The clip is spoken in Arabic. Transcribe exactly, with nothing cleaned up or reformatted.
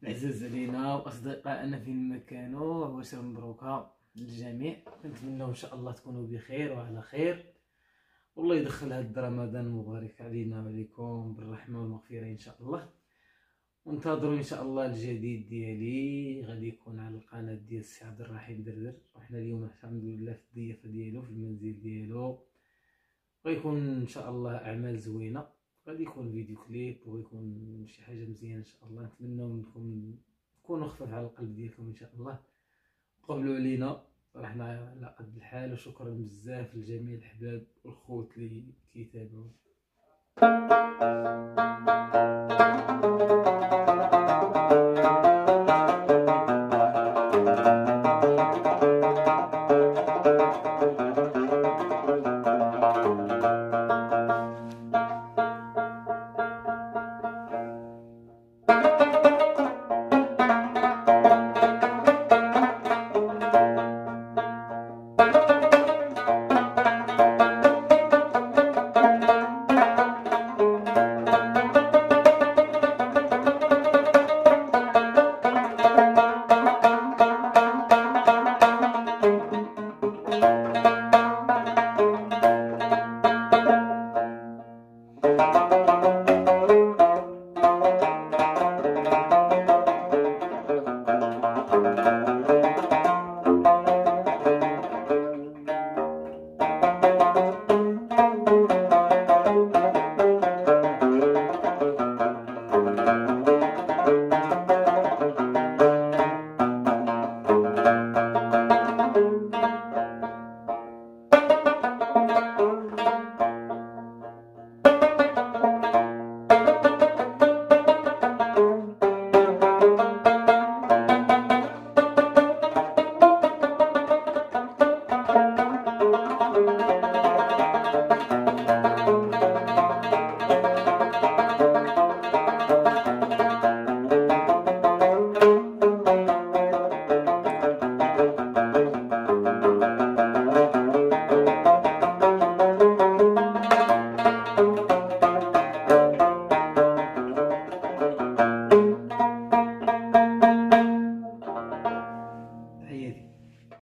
العزاز علينا واصدقائنا فين ما كانوا. عواشر مبروكه للجميع، كنتمنوا ان شاء الله تكونوا بخير وعلى خير، والله يدخل هذا رمضان المبارك علينا وعليكم بالرحمه والمغفره ان شاء الله. وانتظروا ان شاء الله الجديد ديالي غادي يكون على القناه ديال السي عبد الرحيم دردر، وحنا اليوم الحمد لله في الضيافه ديالو في المنزل ديالو. غيكون ان شاء الله اعمال زوينه، غادي يكون فيديو كليب ويكون شي حاجه مزيانه ان شاء الله. نتمنى منكم تكونوا خفاف على القلب ديالكم ان شاء الله، قبلوا علينا رحنا على قد الحال. وشكرا بزاف لجميع الاحباب والخوت اللي كيتابعوا.